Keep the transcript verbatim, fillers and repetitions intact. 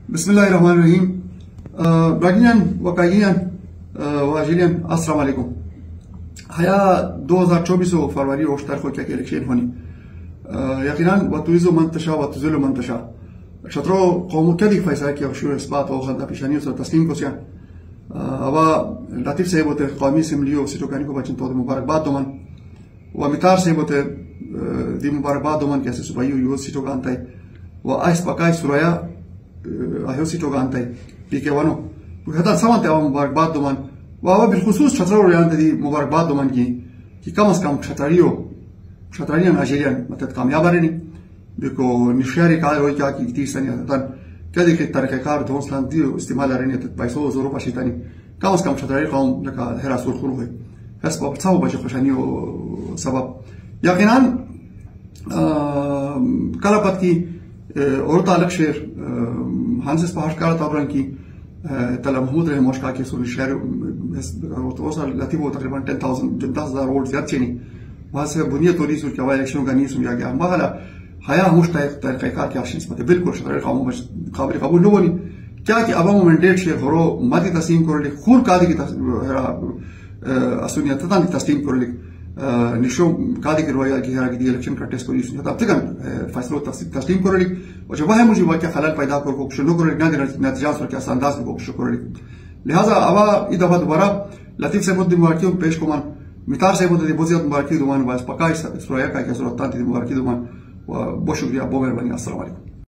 बिस्मिल्लाहिर्रहमानिर्रहीम। ब्रागियान वकागियान वाजिलियन अस्सलाम वालेकुम। हया दो हज़ार चौबीस फरवरी और तारीखों क्या इलेक्शन होनी यकीनन वतुइजो मंतशा वतुजिलो मंतशा शत्रो कौम क्या दिख फैसला किया शुरू इस्बात और खंदा पेशानियों से तस्लीम को सिया अवा लतीफ से बोते कौमी असेंबलियों सीटों का निको बचन तो मुबारकबाद दोमन व मितार से बोते दी मुबारकबाद दोमन कैसे सुबह यू सीटों का अंत है व आइस पकाई सुराया आयो सीटों का अंत है पीके वनो बुहता समान ते मुबारकबाद दोमन वाह बिलखुसूस छतरो रियान दी मुबारकबाद दोमन की कि कम अज कम छतरियो छतरियन नाइजीरियन मतलब कामयाब आ रही नहीं देखो निशारी का हो क्या की तीस सनी तन क्या देखे तरीक़ेकार दोस्तान दी इस्तेमाल आ रही है पैसों ज़रूर पशीतानी कम अज कम छतरी कौम लगा हेरा सुर खुर हुए हस बाप साव बचे खुशानी सबब यकीनन कलापत की औरत अलग शेर हांसिस पहाड़ का ताबरन की तला महमूद रहे मोशका के सुर शहर तो साल लतीफ़ तकरीबन टेन थाउजेंड दस हजार वोट ज्यादा चीनी वहां से बुनियाद तौरी सुर क्या इलेक्शन का नहीं सुना गया मगला हया मुश्ता तरीक़ेकार के आशीष मत बिल्कुल शतरे काबिल कबूल नहीं क्या कि अब मैंडेट शेर हरो मदी तस्लीम कर ले खून कादी की असुनियत तस्लीम कर ले निशो कादी की रोया की की इलेक्शन का टेस्ट करी सुनियत अब तक फैसलो तस्लीम कर ले और जब वह मुझे वाक्य खलल पैदा कर को शुरू कर ना नतीजा सुर के अंदाज को शुरू कर ले लिहाजा अवा ई दफा दोबारा लतीफ से मुद्दे मुबारकियों पेश कुमान मितार से मुद्दे बहुत मुबारकी दुमान बस पक्का इस रोया का क्या सूरत मुबारकी दुमान बहुत शुक्रिया बहुत मेहरबानी। अस्सलाम वालेकुम।